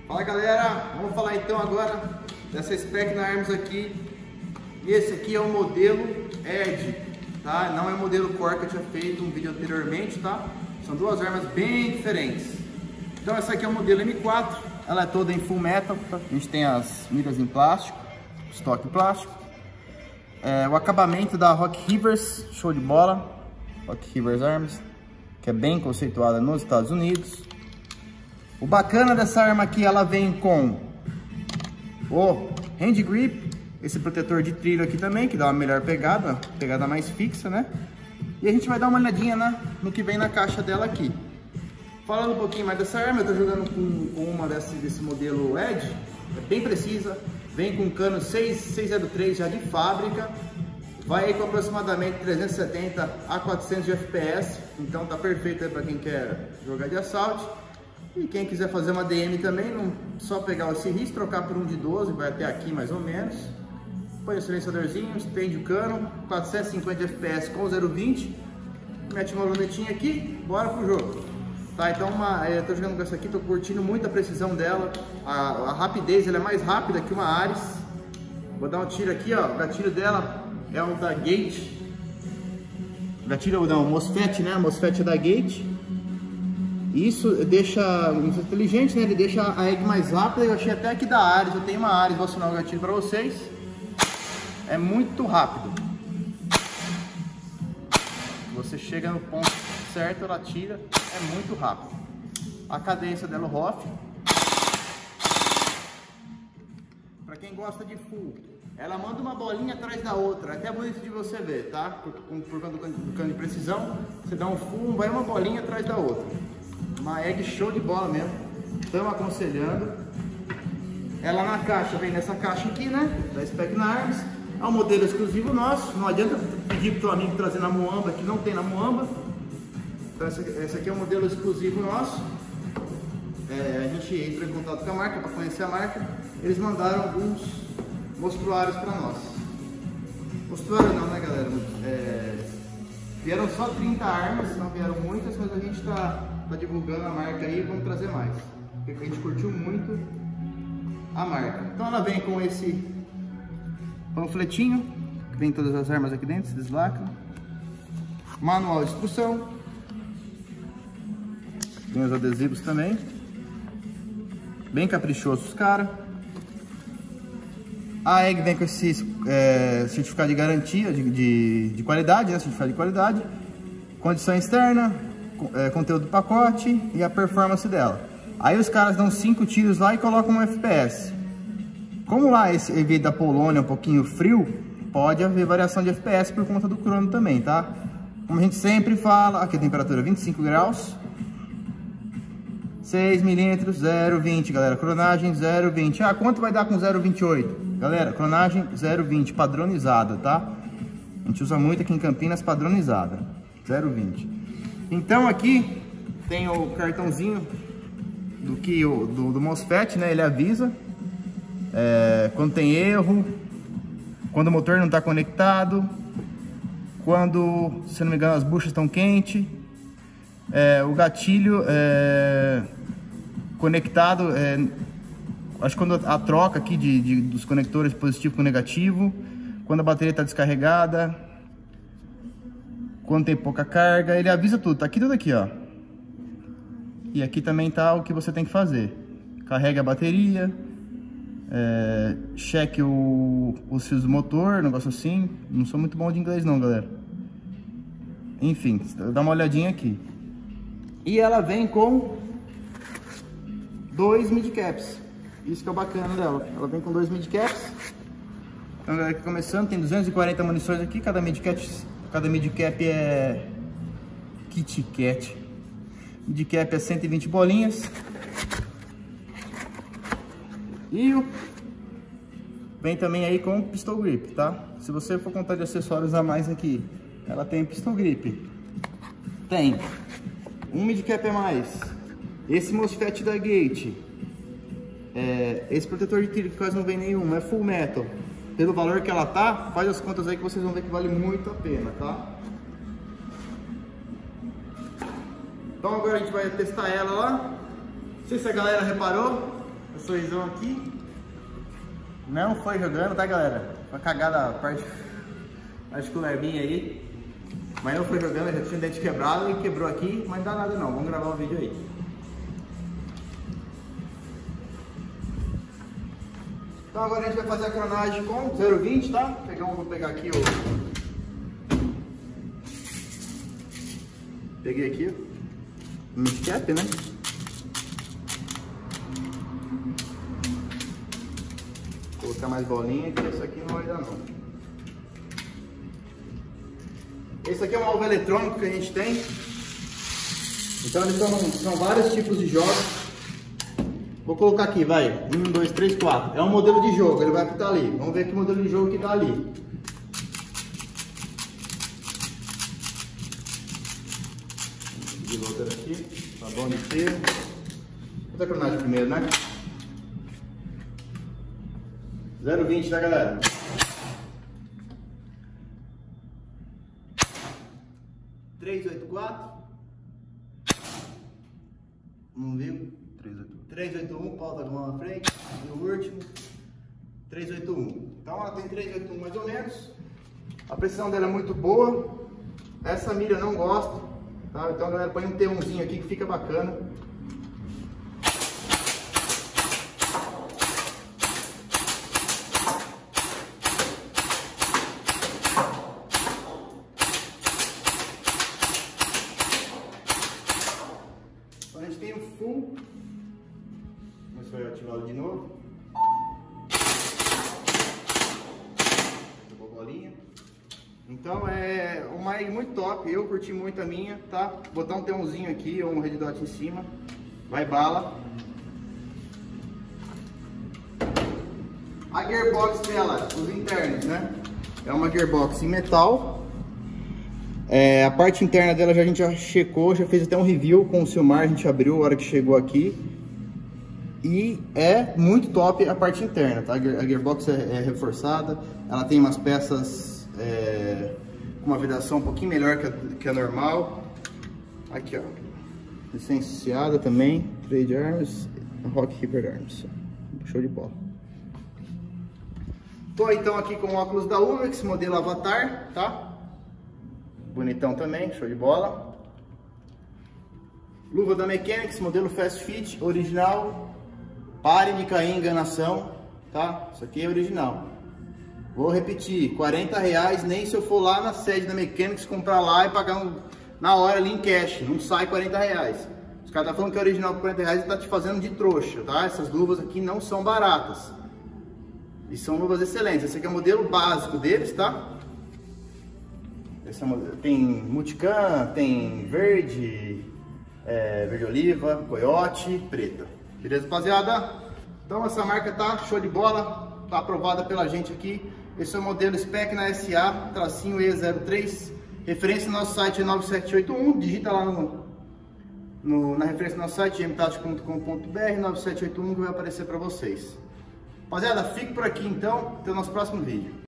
Fala galera, vamos falar então agora dessa Specna Arms aqui. Esse aqui é o modelo Edge, tá? Não é o modelo Core que eu tinha feito um vídeo anteriormente, tá? São duas armas bem diferentes. Então essa aqui é o modelo M4, ela é toda em full metal, tá? A gente tem as miras em plástico, estoque em plástico. O acabamento da Rock Rivers, show de bola. Rock Rivers Arms, que é bem conceituada nos Estados Unidos. O bacana dessa arma aqui, ela vem com o hand grip, esse protetor de trilho aqui também, que dá uma melhor pegada mais fixa, né? E a gente vai dar uma olhadinha no que vem na caixa dela aqui. Falando um pouquinho mais dessa arma, eu tô jogando com uma desse modelo Edge, é bem precisa, vem com cano 603 já de fábrica, vai aí com aproximadamente 370 a 400 de FPS, então tá perfeito aí para quem quer jogar de assalto. E quem quiser fazer uma DM também, não só pegar esse RIS, trocar por um de 12, vai até aqui mais ou menos. Põe o silenciadorzinho, estende o cano, 450 de FPS com 0,20. Mete uma lunetinha aqui, bora pro jogo. Tá, então eu tô jogando com essa aqui, tô curtindo muito a precisão dela. A rapidez, ela é mais rápida que uma Ares. Vou dar um tiro aqui, ó. O gatilho dela é um da Gate. Gatilho não, MOSFET, né? A MOSFET é da Gate. Isso deixa muito inteligente, né? Ele deixa a egg mais rápida. Eu achei até aqui da Ares, eu tenho uma Ares, vou acionar o gatilho para vocês. É muito rápido. Você chega no ponto certo, ela tira, é muito rápido. A cadência dela, o ROF. Para quem gosta de full, ela manda uma bolinha atrás da outra, até bonito de você ver, tá? Por conta do cano de precisão, você dá um full, vai uma bolinha atrás da outra. Uma egg show de bola mesmo, estamos aconselhando. Ela na caixa, vem nessa caixa aqui, né, da Specna Arms. É um modelo exclusivo nosso, não adianta pedir pro teu amigo trazer na Muamba, que não tem na Muamba. Então essa aqui é um modelo exclusivo nosso. A gente entrou em contato com a marca para conhecer a marca. Eles mandaram alguns mostruários para nós. Mostruário não, né galera? Vieram só 30 armas, não vieram muitas, mas a gente tá divulgando a marca aí e vamos trazer mais, porque a gente curtiu muito a marca. Então ela vem com esse panfletinho, que vem todas as armas aqui dentro, se deslacra. Manual de instrução. Tem os adesivos também. Bem caprichosos, cara. A egg vem com esse certificado de garantia, de qualidade, né? Certificado de qualidade. Condição externa, conteúdo do pacote e a performance dela. Aí os caras dão 5 tiros lá e colocam um FPS. Como lá esse evento da Polônia é um pouquinho frio, pode haver variação de FPS por conta do crono também, tá? Como a gente sempre fala, aqui a temperatura 25 graus, 6 milímetros, 0,20, galera, cronagem 0,20. Ah, quanto vai dar com 0,28? Galera, cronagem 0,20, padronizada, tá? A gente usa muito aqui em Campinas, padronizada, 0,20. Então aqui tem o cartãozinho do MOSFET, né? Ele avisa quando tem erro, quando o motor não está conectado, quando, se não me engano, as buchas estão quentes, o gatilho conectado, acho que quando a troca aqui dos conectores positivo com negativo, quando a bateria está descarregada, quando tem pouca carga, ele avisa tudo, tá aqui tudo aqui, ó. E aqui também tá o que você tem que fazer. Carrega a bateria, cheque os fios do motor, negócio assim. Não sou muito bom de inglês não, galera. Enfim, dá uma olhadinha aqui. E ela vem com 2 mid-caps. Isso que é o bacana dela. Ela vem com 2 mid-caps. Então, galera, aqui começando, tem 240 munições aqui, cada mid-cap é Kit Kat. Mid-cap é 120 bolinhas. E vem também aí com pistol grip, tá? Se você for contar de acessórios a mais aqui, ela tem pistol grip. Tem um mid-cap a mais. Esse MOSFET da Gate. Esse protetor de tiro que quase não vem nenhum, é full metal. Pelo valor que ela tá, faz as contas aí que vocês vão ver que vale muito a pena, tá? Então agora a gente vai testar ela lá. Não sei se a galera reparou, o sorrisão aqui. Não foi jogando, tá, galera? Uma cagada particular minha aí. Mas não foi jogando, já tinha o dente quebrado e quebrou aqui, mas não dá nada não. Vamos gravar um vídeo aí. Então agora a gente vai fazer a cronagem com 0,20, tá? Vou pegar aqui o... Peguei aqui o midcap, né? Vou colocar mais bolinha, que esse aqui não vai dar não. Esse aqui é um alvo eletrônico que a gente tem. Então eles são vários tipos de jogos. Vou colocar aqui, vai. 1, 2, 3, 4. É um modelo de jogo, ele vai apitar ali. Vamos ver que modelo de jogo que tá ali. De outra aqui. Tá bom de ter. Vou botar a cronagem primeiro, né? 0,20, tá, galera? Três, 8, 4. Não viu? 381, pauta de mão na frente. E o último, 381. Então ela tem 381 mais ou menos. A precisão dela é muito boa. Essa mira eu não gosto. Tá? Então galera, põe um T1zinho aqui que fica bacana. Então a gente tem o full. Vamos ver, ativá-lo de novo. Bolinha. Então é uma aí muito top, eu curti muito a minha, tá? Botar um T1zinho aqui ou um red dot em cima. Vai bala. A gearbox dela, os internos, né? É uma gearbox em metal. A parte interna dela a gente já checou, já fez até um review com o Silmar, a gente abriu a hora que chegou aqui. E é muito top a parte interna, tá? A gearbox é reforçada, ela tem umas peças com uma vedação um pouquinho melhor que a normal. Aqui, ó, licenciada também, Trade Arms, Rock Hyper Arms, show de bola. Tô então aqui com o óculos da Uvex, modelo Avatar, tá? Bonitão também, show de bola. Luva da Mechanics, modelo Fast Fit, original. Pare de cair em enganação, tá? Isso aqui é original. Vou repetir, R$40, nem se eu for lá na sede da Mechanics comprar lá e pagar na hora ali em cash. Não sai R$40. Os caras tá falando que é original por R$40 e tá te fazendo de trouxa, tá? Essas luvas aqui não são baratas. E são luvas excelentes. Esse aqui é o modelo básico deles, tá? Esse é o modelo. Tem multicam, tem verde, verde oliva, coiote, preta. Beleza, rapaziada? Então essa marca tá show de bola, tá aprovada pela gente aqui. Esse é o modelo Spec na SA, tracinho E03. Referência no nosso site é 9781. Digita lá na referência do nosso site, gmtatic.com.br 9781, que vai aparecer para vocês. Rapaziada, fique por aqui então, até o nosso próximo vídeo.